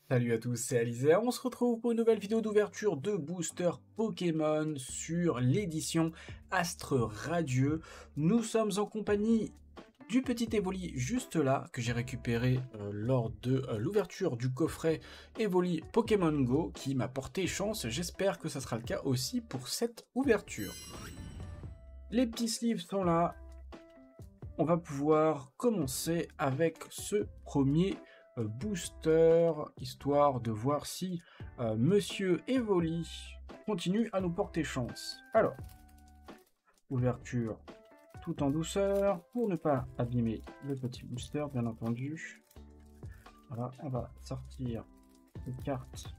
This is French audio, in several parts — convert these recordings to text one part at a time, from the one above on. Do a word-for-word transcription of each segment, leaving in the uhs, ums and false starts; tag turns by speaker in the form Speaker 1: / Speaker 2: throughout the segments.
Speaker 1: Salut à tous, c'est Alizé. On se retrouve pour une nouvelle vidéo d'ouverture de booster Pokémon sur l'édition Astre Radieux. Nous sommes en compagnie du petit Evoli juste là, que j'ai récupéré euh, lors de euh, l'ouverture du coffret Evoli Pokémon Go, qui m'a porté chance. J'espère que ça sera le cas aussi pour cette ouverture. Les petits sleeves sont là. On va pouvoir commencer avec ce premier booster, histoire de voir si euh, Monsieur Evoli continue à nous porter chance. Alors, ouverture tout en douceur, pour ne pas abîmer le petit booster, bien entendu. Voilà, on va sortir les cartes.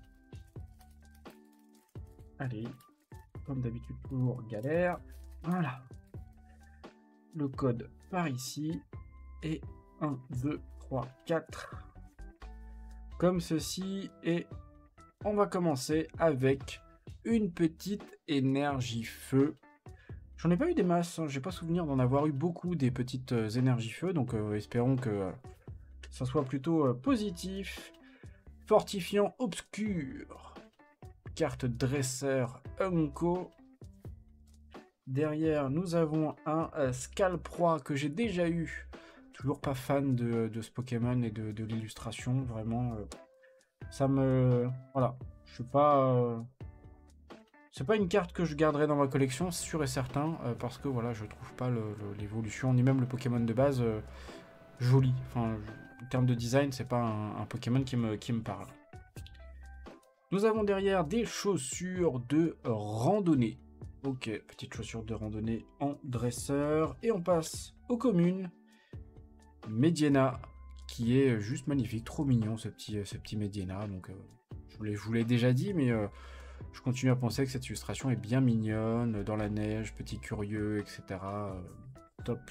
Speaker 1: Allez, comme d'habitude, toujours galère. Voilà. Le code par ici. Et un, deux, trois, quatre. Comme ceci, et on va commencer avec une petite énergie feu. J'en ai pas eu des masses, hein. J'ai pas souvenir d'en avoir eu beaucoup des petites euh, énergies feu, donc euh, espérons que euh, ça soit plutôt euh, positif. Fortifiant obscur, carte dresseur Unco. Derrière, nous avons un euh, Scalproie que j'ai déjà eu. Toujours pas fan de, de ce Pokémon et de, de l'illustration, vraiment. Euh, ça me... Voilà, je suis pas... Euh, c'est pas une carte que je garderai dans ma collection, sûr et certain, euh, parce que voilà, je trouve pas l'évolution, ni même le Pokémon de base, euh, joli. Enfin, je- en termes de design, c'est pas un, un Pokémon qui me, qui me parle. Nous avons derrière des chaussures de randonnée. Ok, petite chaussure de randonnée en dresseur. Et on passe aux communes. Mediena, qui est juste magnifique, trop mignon ce petit, ce petit Mediena. Donc, euh, je vous l'ai déjà dit, mais euh, je continue à penser que cette illustration est bien mignonne, dans la neige, petit curieux, et cetera. Euh, top.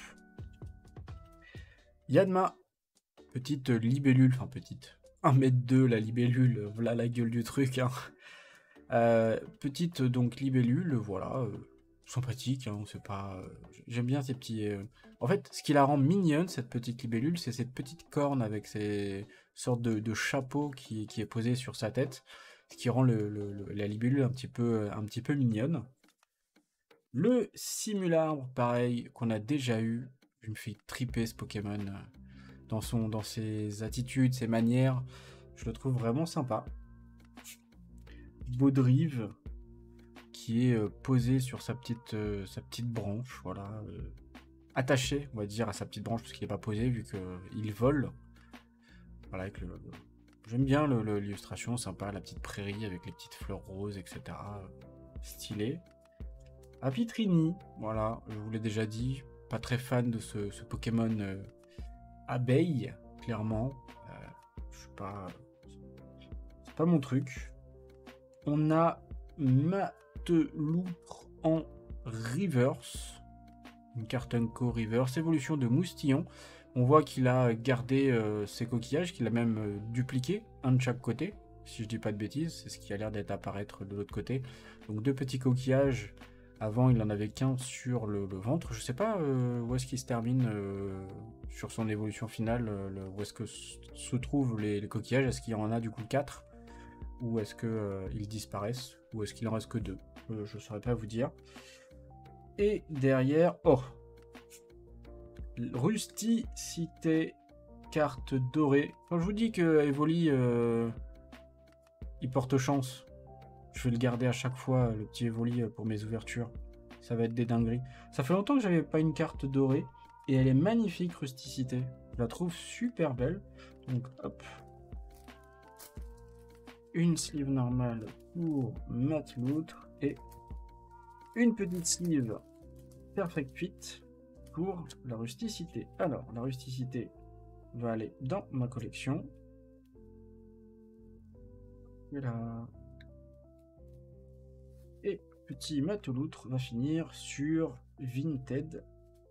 Speaker 1: Yanma, petite libellule, enfin petite, un mètre deux la libellule, voilà la gueule du truc. Hein. Euh, petite donc libellule, voilà, euh, sympathique, hein, c'est pas... euh, J'aime bien ces petits... euh, En fait, ce qui la rend mignonne, cette petite libellule, c'est cette petite corne avec ces sortes de, de chapeau qui, qui est posé sur sa tête, ce qui rend le, le- le- la libellule un petit peu, un petit peu mignonne. Le Simularbre, pareil, qu'on a déjà eu, je me fais triper ce Pokémon, euh, dans, son, dans ses attitudes, ses manières, je le trouve vraiment sympa. Baudrive, qui est euh, posé sur sa petite, euh, sa petite branche, voilà, euh, attaché, on va dire, à sa petite branche, parce qu'il n'est pas posé, vu qu'il vole. Voilà, avec le, le- j'aime bien le- le- l'illustration, sympa, la petite prairie avec les petites fleurs roses, et cetera. Stylé. Apitrini, voilà, je vous l'ai déjà dit, pas très fan de ce, ce Pokémon euh, abeille, clairement. Euh, je suis pas... C'est pas mon truc. On a Mateloutre en reverse. Une carte Unco reverse. Évolution de Moustillon. On voit qu'il a gardé euh, ses coquillages, qu'il a même euh, dupliqué, un de chaque côté. Si je dis pas de bêtises, c'est ce qui a l'air d'être apparaître de l'autre côté. Donc deux petits coquillages. Avant, il en avait qu'un sur le, le ventre. Je sais pas euh, où est-ce qu'il se termine euh, sur son évolution finale. euh, le- où est-ce que se trouvent les, les coquillages. Est-ce qu'il y en a du coup quatre? Ou est-ce qu'ils euh, ils disparaissent? Ou est-ce qu'il en reste que deux? euh, Je ne saurais pas vous dire. Et derrière, oh, rusticité, carte dorée. Quand je vous dis que Evoli, euh, il porte chance, je vais le garder à chaque fois, le petit Evoli, pour mes ouvertures. Ça va être des dingueries. Ça fait longtemps que j'avais pas une carte dorée, et elle est magnifique, rusticité. Je la trouve super belle. Donc hop, une sleeve normale pour Mateloutre et une petite sleeve Perfect Fit pour la rusticité. Alors, la rusticité va aller dans ma collection. Voilà. Et petit Mateloutre va finir sur Vinted.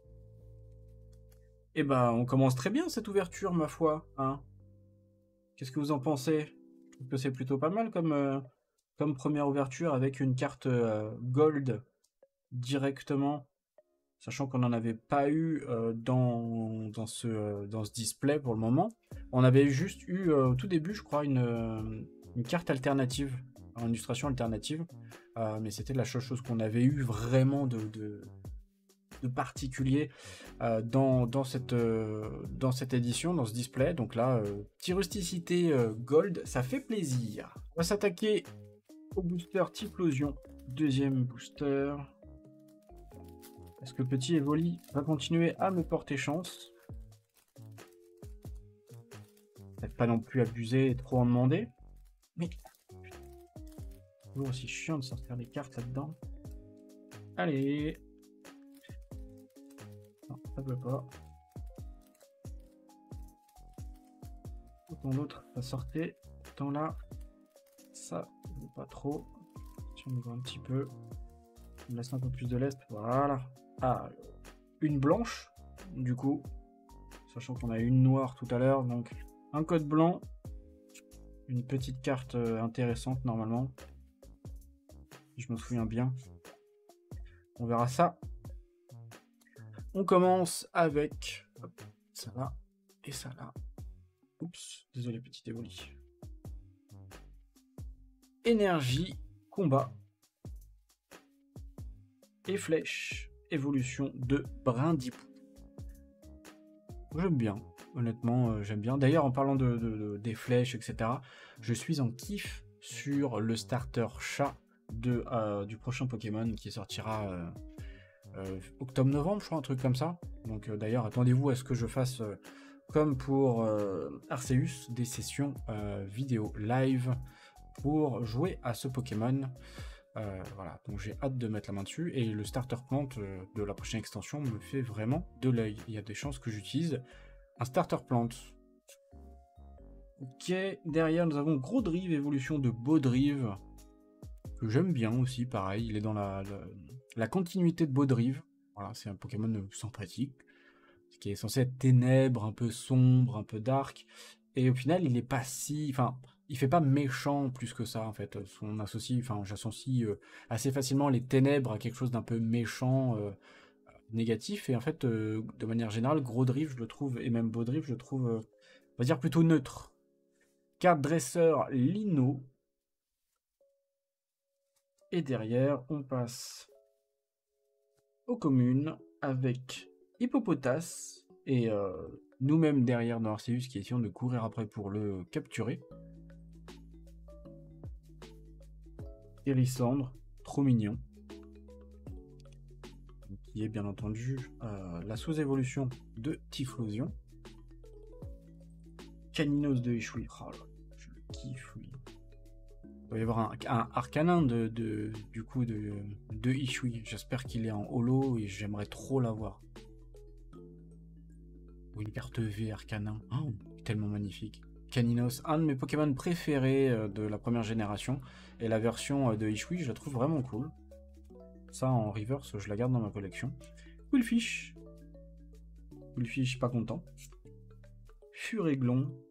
Speaker 1: Et ben, on commence très bien cette ouverture, ma foi. Hein. Qu'est-ce que vous en pensez? Je trouve que c'est plutôt pas mal comme, euh, comme première ouverture avec une carte euh, gold directement. sachant qu'on n'en avait pas eu euh, dans, dans, ce, euh, dans ce display pour le moment. On avait juste eu euh, au tout début, je crois, une, euh, une carte alternative, une illustration alternative, euh, mais c'était la seule chose qu'on avait eu vraiment de, de, de particulier euh, dans, dans, cette, euh, dans cette édition, dans ce display. Donc là, euh, petit rusticité euh, gold, ça fait plaisir. On va s'attaquer au booster Typhlosion, deuxième booster. Est-ce que petit Evoli va continuer à me porter chance? Peut-être pas non plus abuser et trop en demander. Mais toujours aussi chiant de sortir des cartes là-dedans. Allez. Non, ça veut pas. Autant l'autre, ça sortait. Autant là, ça ne veut pas trop. Si on ouvre un petit peu. On laisse un peu plus de l'est. Voilà. Ah, une blanche, du coup. Sachant qu'on a une noire tout à l'heure. Donc, un code blanc. Une petite carte intéressante, normalement. Si je me souviens bien. On verra ça. On commence avec hop, ça là et ça là. Oups, désolé, petit évoli. Énergie, combat. Et flèche, évolution de Brindipou. J'aime bien, honnêtement, euh, j'aime bien. D'ailleurs, en parlant de, de, de, des flèches, et cetera, je suis en kiff sur le starter chat de, euh, du prochain Pokémon qui sortira euh, euh, octobre-novembre, je crois, un truc comme ça. Donc, euh, d'ailleurs, attendez-vous à ce que je fasse, euh, comme pour euh, Arceus, des sessions euh, vidéo live pour jouer à ce Pokémon. Euh, voilà, donc j'ai hâte de mettre la main dessus, et le starter plant euh, de la prochaine extension me fait vraiment de l'œil. Il y a des chances que j'utilise un starter plant. Ok, derrière nous avons Gros Drive, évolution de Beau Drive, que j'aime bien aussi, pareil, il est dans la, la, la continuité de Beau Drive. Voilà, c'est un Pokémon sympathique, qui est censé être ténèbres, un peu sombre, un peu dark, et au final il est pas si... Enfin, il fait pas méchant plus que ça, en fait. On associe, enfin, j'associe euh, assez facilement les ténèbres à quelque chose d'un peu méchant, euh, négatif, et en fait, euh, de manière générale, Gros Drive, je le trouve, et même Beau Drive, je le trouve, euh, on va dire, plutôt neutre. Carte dresseur Lino. Et derrière, on passe aux communes avec Hippopotas, et euh, nous-mêmes derrière dans Arceus qui essayons de courir après pour le capturer. Hérissandre, trop mignon. Qui est bien entendu euh, la sous-évolution de Typhlosion. Caninos de Ishui. Oh là, je le kiffe, lui. Il va y avoir un, un Arcanin de, de, du coup de, de Ishui. J'espère qu'il est en holo et j'aimerais trop l'avoir. Ou une carte V Arcanin. Oh, tellement magnifique. Caninos, un de mes Pokémon préférés euh, de la première génération. Et la version euh, de Ishui, je la trouve vraiment cool. Ça, en reverse, je la garde dans ma collection. Qwilfish. Qwilfish, pas content. Furéglon.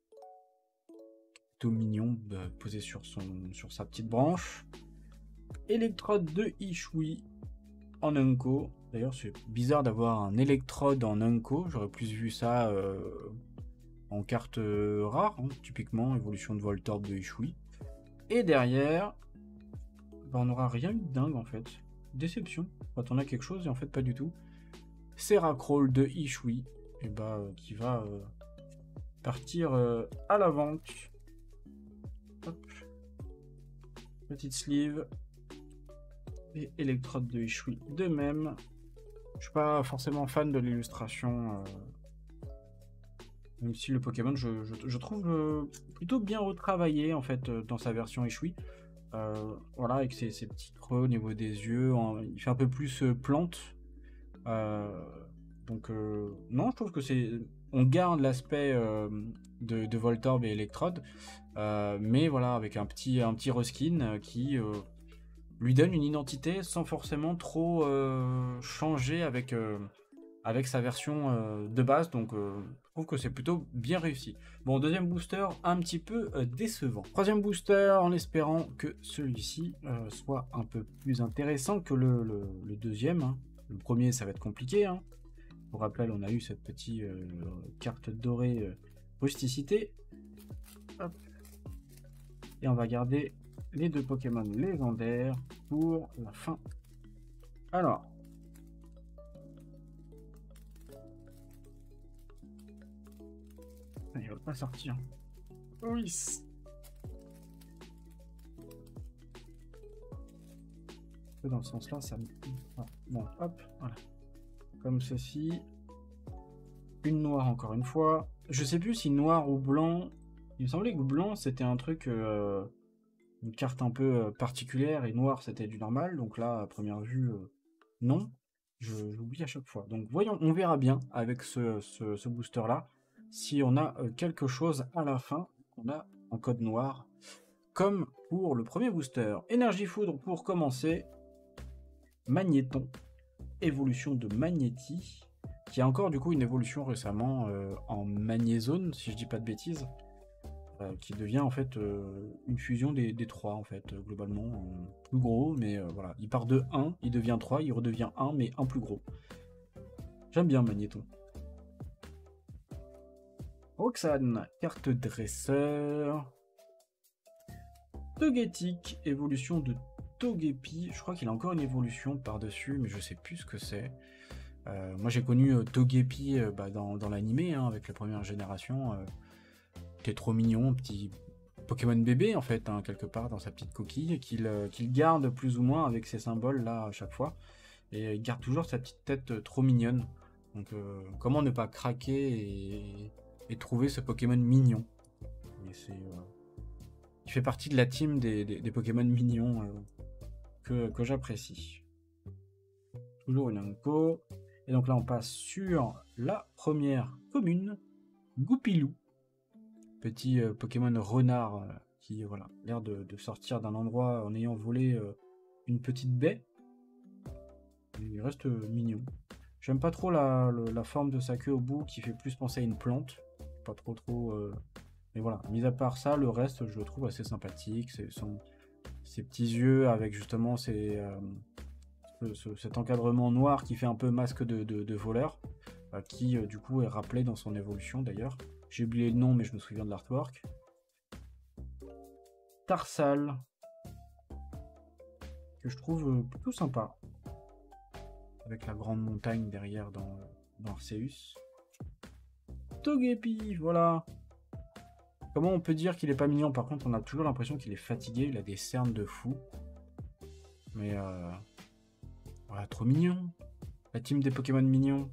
Speaker 1: Tout mignon, euh, posé sur, son, sur sa petite branche. Électrode de Ishui en Unco. D'ailleurs, c'est bizarre d'avoir un électrode en Unco. J'aurais plus vu ça euh, en carte euh, rare, hein, typiquement évolution de Voltorb de Ishui. Et derrière, bah, on n'aura rien eu de dingue en fait. Déception. Quand on a quelque chose et en fait pas du tout. Seracrawl de Ishui, et bah euh, qui va euh, partir euh, à la vente. Hop. Petite sleeve. Et électrode de Ishui de même. Je suis pas forcément fan de l'illustration. Euh, même si le Pokémon, je, je, je trouve euh, plutôt bien retravaillé en fait euh, dans sa version Ishui. Euh, voilà, avec ses, ses petits creux au niveau des yeux, en, il fait un peu plus euh, plante. Euh, donc euh, non, je trouve que c'est, on garde l'aspect euh, de, de Voltorb et Electrode, euh, mais voilà, avec un petit, un petit reskin euh, qui euh, lui donne une identité sans forcément trop euh, changer avec, euh, avec sa version euh, de base. Donc euh, je trouve que c'est plutôt bien réussi. Bon, deuxième booster un petit peu euh, décevant. Troisième booster, en espérant que celui-ci euh, soit un peu plus intéressant que le, le, le deuxième, hein. Le premier, ça va être compliqué. Hein. Pour rappel, on a eu cette petite euh, carte dorée euh, rusticité. Hop. Et on va garder les deux Pokémon légendaires pour la fin. Alors. Il va pas sortir. Oui. Dans ce sens-là, ça me... Ah, bon, hop, voilà. Comme ceci. Une noire encore une fois. Je sais plus si noir ou blanc. Il me semblait que blanc c'était un truc, euh, une carte un peu particulière et noir c'était du normal. Donc là, à première vue, euh, non. J'oublie à chaque fois. Donc voyons, on verra bien avec ce, ce, ce booster là si on a euh, quelque chose à la fin. On a en code noir. Comme pour le premier booster. Énergie foudre pour commencer. Magnéton. Évolution de Magnéti. Qui a encore du coup une évolution récemment euh, en Magnézone, si je dis pas de bêtises, euh, qui devient en fait euh, une fusion des, des trois en fait, euh, globalement, euh, plus gros, mais euh, voilà, il part de un, il devient trois, il redevient un, mais un plus gros. J'aime bien Magnéton. Roxane, carte dresseur. Togetic, évolution de Togepi, je crois qu'il a encore une évolution par-dessus, mais je sais plus ce que c'est. Euh, moi j'ai connu euh, Togepi euh, bah, dans, dans l'animé, hein, avec la première génération. Euh, T'es trop mignon, petit Pokémon bébé en fait, hein, quelque part dans sa petite coquille, qu'il euh, qu'il garde plus ou moins avec ses symboles là à chaque fois. Et euh, il garde toujours sa petite tête euh, trop mignonne. Donc euh, comment ne pas craquer et, et trouver ce Pokémon mignon. Et c'est, euh, il fait partie de la team des, des, des Pokémon mignons euh, que, que j'apprécie. Toujours une info. Et donc là, on passe sur la première commune, Goupilou. Petit euh, Pokémon renard euh, qui voilà, a l'air de, de sortir d'un endroit en ayant volé euh, une petite baie. Il reste euh, mignon. J'aime pas trop la, la, la forme de sa queue au bout qui fait plus penser à une plante. Pas trop trop... Euh... Mais voilà, mis à part ça, le reste, je le trouve assez sympathique. C'est son... Ses petits yeux avec justement ses... Euh... Ce, cet encadrement noir qui fait un peu masque de, de, de voleur, euh, qui euh, du coup est rappelé dans son évolution d'ailleurs. J'ai oublié le nom mais je me souviens de l'artwork. Tarsal, que je trouve euh, plutôt sympa, avec la grande montagne derrière dans, dans Arceus. Togepi, voilà. Comment on peut dire qu'il est pas mignon? Par contre on a toujours l'impression qu'il est fatigué, il a des cernes de fou. Mais euh... voilà, trop mignon. La team des Pokémon mignons.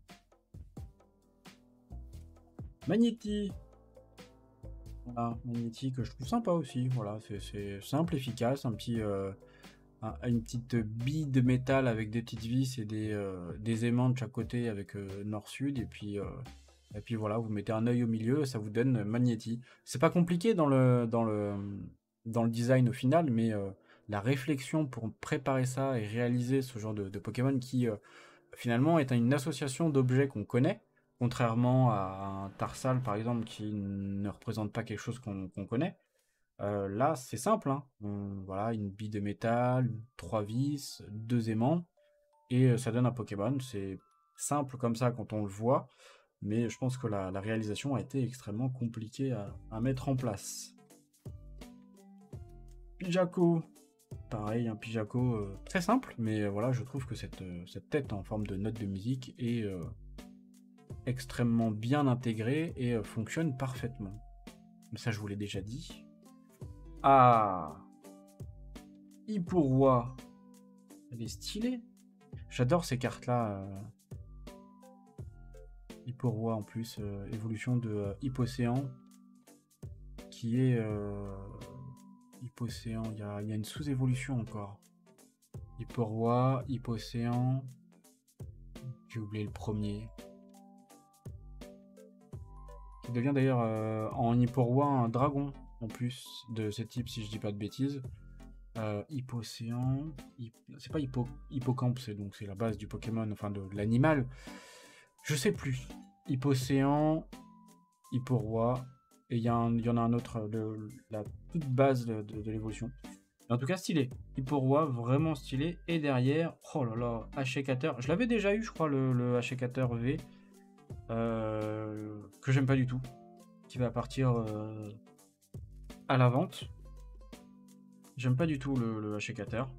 Speaker 1: Magnéti. Voilà, Magnéti que je trouve sympa aussi. Voilà, c'est simple, efficace. Un petit, euh, un, une petite bille de métal avec des petites vis et des, euh, des aimants de chaque côté avec euh, nord-sud. Et puis, euh, et puis voilà, vous mettez un œil au milieu, ça vous donne Magnéti. C'est pas compliqué dans le, dans, le, dans le design au final, mais euh, la réflexion pour préparer ça et réaliser ce genre de, de Pokémon qui... Euh, finalement est une association d'objets qu'on connaît, contrairement à un Tarsal par exemple qui ne représente pas quelque chose qu'on qu'on connaît. Euh, là c'est simple, hein. On, voilà, une bille de métal, trois vis, deux aimants, et ça donne un Pokémon. C'est simple comme ça quand on le voit, mais je pense que la, la réalisation a été extrêmement compliquée à, à mettre en place. Pijako. Pareil, un Pijako euh, très simple, mais euh, voilà, je trouve que cette, euh, cette tête en forme de note de musique est euh, extrêmement bien intégrée et euh, fonctionne parfaitement. Mais ça, je vous l'ai déjà dit. Ah, Hippuroi. Elle est stylée. J'adore ces cartes-là. Euh... Hippuroi en plus, euh, évolution de euh, Hippocéan, qui est... Euh... Hippocéan, il y a, y a une sous-évolution encore. Hippuroi, Hippocéan. J'ai oublié le premier. Qui devient d'ailleurs euh, en Hippuroi un dragon, en plus de ce type, si je dis pas de bêtises. Euh, Hippocéan. Hip... C'est pas hippo... Hippocampe, c'est donc c'est la base du Pokémon, enfin de, de l'animal. Je sais plus. Hippocéan, Hippuroi. Et il y, y en a un autre, de, la toute base de, de, de l'évolution. En tout cas, stylé. Hippo-Roi, vraiment stylé. Et derrière, oh là là, Haché-Cateur. Je l'avais déjà eu, je crois, le, le Haché-Cateur V. Euh, que j'aime pas du tout. Qui va partir euh, à la vente. J'aime pas du tout le, le Haché-Cateur.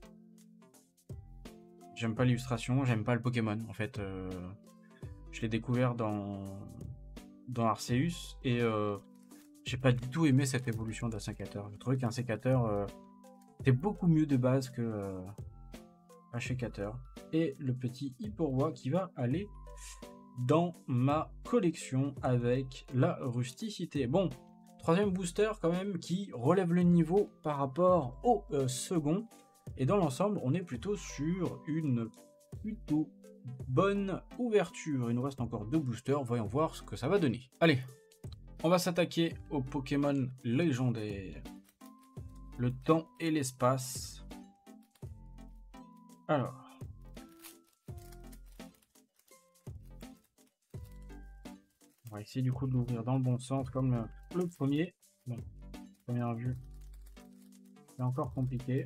Speaker 1: J'aime pas l'illustration, j'aime pas le Pokémon. En fait, euh, je l'ai découvert dans, dans Arceus. Et euh, j'ai pas du tout aimé cette évolution d'un sécateur. Je trouvais qu'un sécateur euh, était beaucoup mieux de base que euh, un sécateur. Et le petit Hippo-Roi qui va aller dans ma collection avec la rusticité. Bon, troisième booster quand même qui relève le niveau par rapport au euh, second. Et dans l'ensemble, on est plutôt sur une plutôt bonne ouverture. Il nous reste encore deux boosters. Voyons voir ce que ça va donner. Allez, on va s'attaquer au Pokémon légendaire. Le temps et l'espace. Alors. On va essayer du coup de l'ouvrir dans le bon sens comme le, le premier. Bon, première vue. C'est encore compliqué.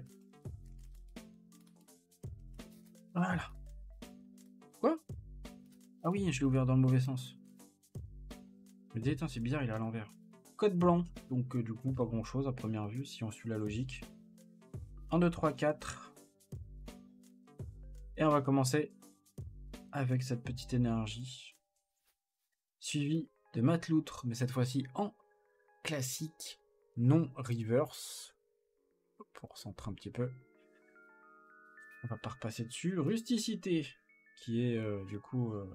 Speaker 1: Voilà. Quoi? Ah oui, je l'ai ouvert dans le mauvais sens. Je me disais, c'est bizarre, il est à l'envers. Code blanc, donc euh, du coup pas grand chose à première vue si on suit la logique. un, deux, trois, quatre. Et on va commencer avec cette petite énergie. Suivi de Matloutre, mais cette fois-ci en classique, non reverse. Pour centrer un petit peu. On va pas repasser dessus. Rusticité, qui est euh, du coup... Euh,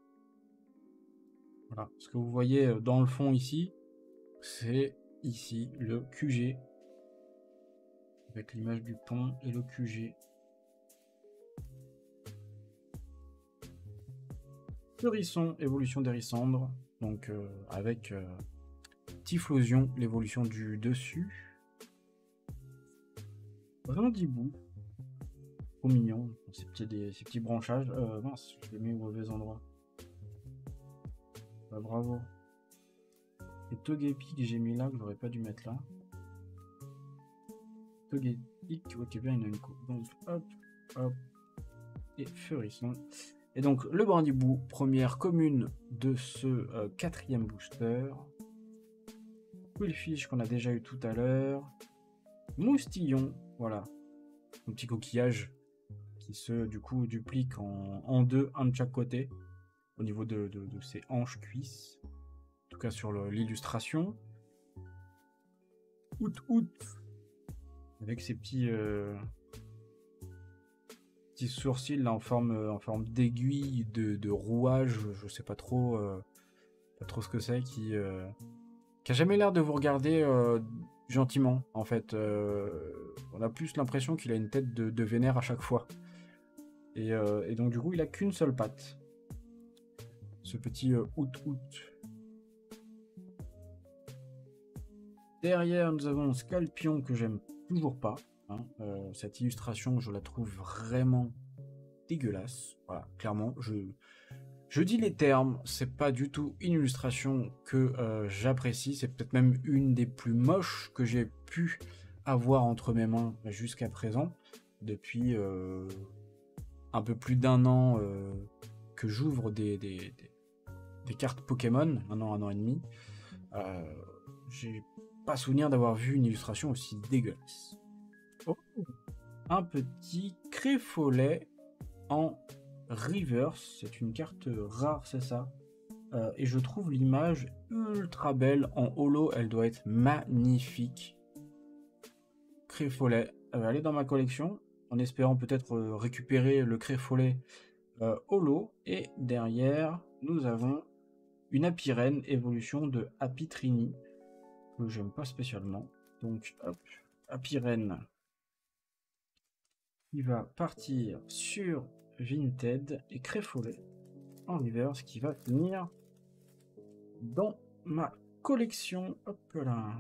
Speaker 1: voilà, ce que vous voyez dans le fond ici, c'est ici le Q G. Avec l'image du pont et le Q G. Hérisson, évolution d'Hérissandre. Donc euh, avec euh, Typhlosion, l'évolution du dessus. Rindibou. Trop mignon, ces petits, des, ces petits branchages. Euh, mince, je l'ai mis au mauvais endroit. Bah, bravo. Et Togepi que j'ai mis là, que j'aurais pas dû mettre là. Togepi, ok, bien, il y en a une coupe. Donc, hop, hop. Et Furisson. Et donc, le Brindibou, première commune de ce euh, quatrième booster. Quillfish qu'on a déjà eu tout à l'heure. Moustillon, voilà. Un petit coquillage qui se, du coup, duplique en, en deux, un de chaque côté. Au niveau de, de, de ses hanches cuisses. En tout cas sur l'illustration. Out out. Avec ses petits euh, petits sourcils là, en forme en forme d'aiguille, de, de rouage, je sais pas trop euh, pas trop ce que c'est, qui euh, qui a jamais l'air de vous regarder euh, gentiment en fait. Euh, on a plus l'impression qu'il a une tête de, de vénère à chaque fois. Et, euh, et donc du coup il a qu'une seule patte. Ce petit euh, out out. Derrière nous avons Scalpion que j'aime toujours pas. Hein. Euh, cette illustration je la trouve vraiment dégueulasse. Voilà, clairement je, je dis les termes. C'est pas du tout une illustration que euh, j'apprécie. C'est peut-être même une des plus moches que j'ai pu avoir entre mes mains jusqu'à présent. Depuis euh, un peu plus d'un an euh, que j'ouvre des, des, des, des cartes Pokémon. Un an, un an et demi. Euh, j'ai pas souvenir d'avoir vu une illustration aussi dégueulasse. Oh, un petit Créfolet en reverse. C'est une carte rare, c'est ça. Euh, et je trouve l'image ultra belle. En holo, elle doit être magnifique. Créfolet. Elle va aller dans ma collection. En espérant peut-être euh, récupérer le Créfolet euh, holo. Et derrière, nous avons une Apirène, évolution de Apitrini. Que j'aime pas spécialement. Donc, hop, Apirène. Il va partir sur Vinted et Créfolet en reverse qui va finir dans ma collection. Hop là.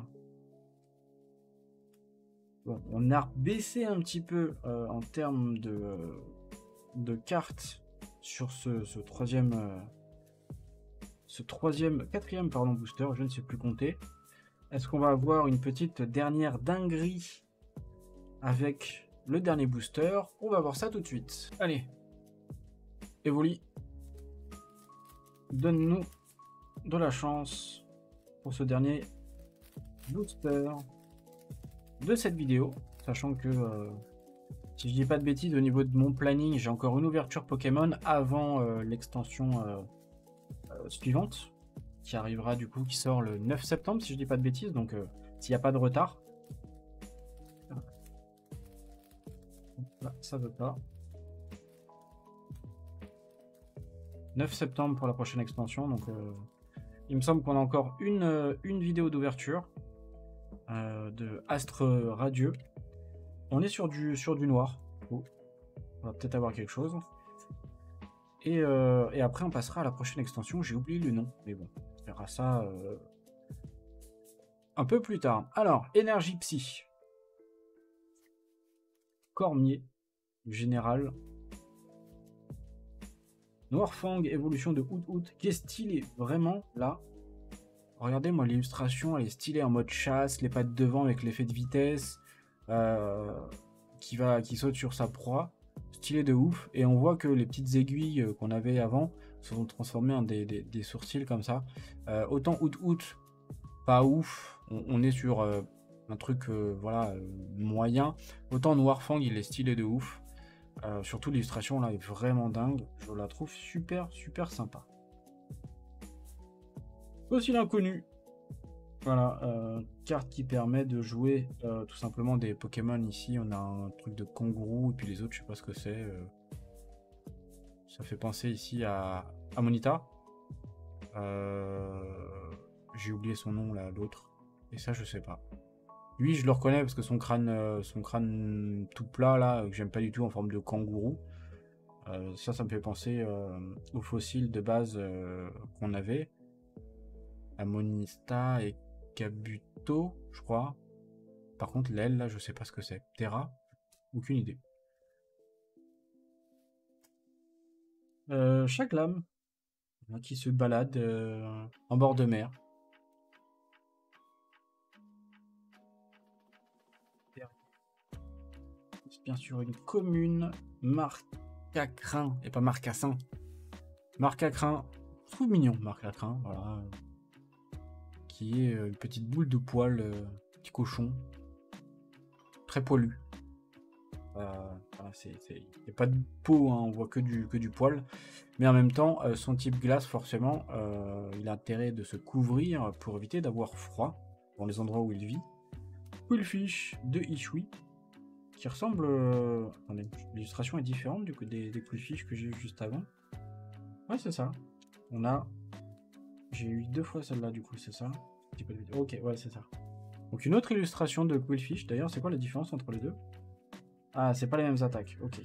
Speaker 1: Bon, on a baissé un petit peu euh, en termes de, euh, de cartes sur ce, ce troisième, euh, ce troisième, quatrième pardon booster. Je ne sais plus compter. Est-ce qu'on va avoir une petite dernière dinguerie avec le dernier booster. On va voir ça tout de suite. Allez. Evoli. Donne-nous de la chance pour ce dernier booster de cette vidéo. Sachant que, euh, si je dis pas de bêtises, au niveau de mon planning, j'ai encore une ouverture Pokémon avant euh, l'extension euh, euh, suivante. Qui arrivera du coup, qui sort le neuf septembre, si je dis pas de bêtises. Donc, euh, s'il n'y a pas de retard. Là, ça veut pas. neuf septembre pour la prochaine extension, donc euh, il me semble qu'on a encore une, euh, une vidéo d'ouverture euh, de Astre Radieux. On est sur du, sur du noir. Oh. On va peut-être avoir quelque chose. Et, euh, et après on passera à la prochaine extension, j'ai oublié le nom, mais bon, on verra ça euh, un peu plus tard. Alors, énergie psy. Cormier, général. Noirfang, évolution de Out Out, qui est stylé, vraiment, là. Regardez, moi, l'illustration, elle est stylée en mode chasse, les pattes devant avec l'effet de vitesse, euh, qui, va, qui saute sur sa proie. Stylé de ouf. Et on voit que les petites aiguilles euh, qu'on avait avant se sont transformées en des, des, des sourcils comme ça. Euh, autant Out Out, pas ouf. On, on est sur euh, un truc, euh, voilà, euh, moyen. Autant Noirfang, il est stylé de ouf. Euh, surtout l'illustration là est vraiment dingue, je la trouve super super sympa. Aussi l'inconnu, voilà, euh, carte qui permet de jouer euh, tout simplement des Pokémon. Ici on a un truc de kangourou et puis les autres je sais pas ce que c'est. Euh... Ça fait penser ici à, à Monita. Euh... J'ai oublié son nom là, l'autre, et ça je sais pas. Lui, je le reconnais parce que son crâne, euh, son crâne tout plat, là, que j'aime pas du tout, en forme de kangourou. Euh, ça, ça me fait penser euh, aux fossiles de base euh, qu'on avait. Amonista et Kabuto, je crois. Par contre, l'aile, là, je sais pas ce que c'est. Terra? Aucune idée. Euh, chaque lame qui se balade euh, en bord de mer. Bien sûr une commune, Marcacrin, et pas Marcassin. Marcacrin, je trouve mignon, Marcacrin, voilà. Qui est une petite boule de poil, euh, petit cochon. Très poilu. Euh, voilà, c'est, c'est... Il n'y a pas de peau, hein, on voit que du, que du poil. Mais en même temps, euh, son type glace, forcément, euh, il a intérêt de se couvrir pour éviter d'avoir froid dans les endroits où il vit. Quillfish de Ishui. Qui ressemble... Euh... Attendez, l'illustration est différente du coup des, des Quillfish que j'ai eu juste avant. Ouais, c'est ça. On a... J'ai eu deux fois celle-là, du coup, c'est ça. Ok, ouais, c'est ça. Donc une autre illustration de Quillfish. D'ailleurs, c'est quoi la différence entre les deux? Ah, c'est pas les mêmes attaques, ok.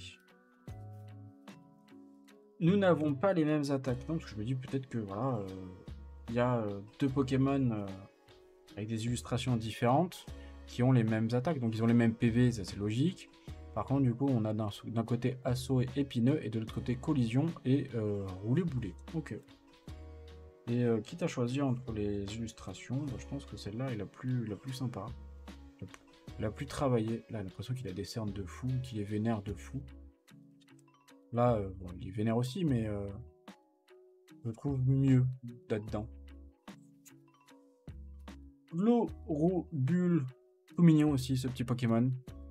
Speaker 1: Nous n'avons pas les mêmes attaques. Non, parce que je me dis peut-être que, voilà, il euh, y a euh, deux Pokémon euh, avec des illustrations différentes qui ont les mêmes attaques, donc ils ont les mêmes P V, ça c'est logique. Par contre, du coup, on a d'un côté assaut et épineux, et de l'autre côté collision et euh, roulé boulet. Ok. Et euh, quitte à choisir entre les illustrations, bah, je pense que celle-là est la plus, la plus sympa. La plus, la plus travaillée. Là, j'ai l'impression qu'il a des cernes de fou, qu'il est vénère de fou. Là, euh, bon, il est vénère aussi, mais euh, je trouve mieux là-dedans. Glorobule. Tout mignon aussi ce petit Pokémon.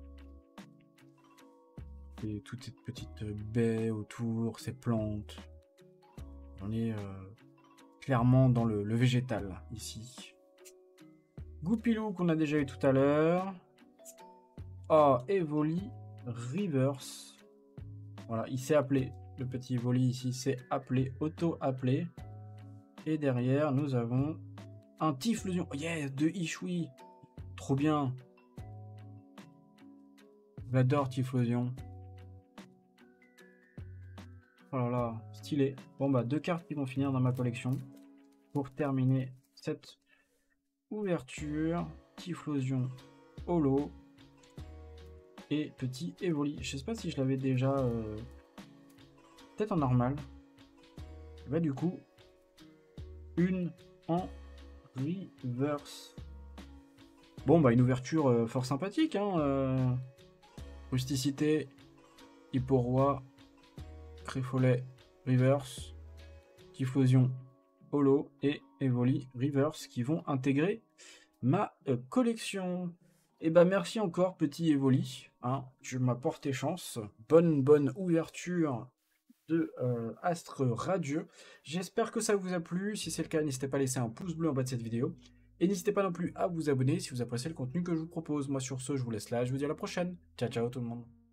Speaker 1: Et toutes ces petites baies autour, ces plantes. On est euh, clairement dans le, le végétal ici. Goupilou qu'on a déjà eu tout à l'heure. Oh, Evoli Reverse. Voilà, il s'est appelé. Le petit Evoli ici s'est appelé, auto-appelé. Et derrière, nous avons un Typhlosion. Oh yes, de Ishui. Trop bien. J'adore Typhlosion. Oh là là, stylé. Bon bah, deux cartes qui vont finir dans ma collection. Pour terminer cette ouverture. Typhlosion holo. Et petit Evoli. Je sais pas si je l'avais déjà... Euh... Peut-être en normal. Bah du coup, une en reverse. Bon bah une ouverture euh, fort sympathique, hein. Euh... Rusticité, Hippo-Roi, Créfolet, Reverse, Diffusion, Holo et Evoli Reverse qui vont intégrer ma euh, collection. Et bah merci encore petit Evoli, hein, tu m'as porté chance. Bonne bonne ouverture de euh, Astre Radieux. J'espère que ça vous a plu. Si c'est le cas, n'hésitez pas à laisser un pouce bleu en bas de cette vidéo. Et n'hésitez pas non plus à vous abonner si vous appréciez le contenu que je vous propose. Moi sur ce, je vous laisse là, je vous dis à la prochaine. Ciao ciao tout le monde.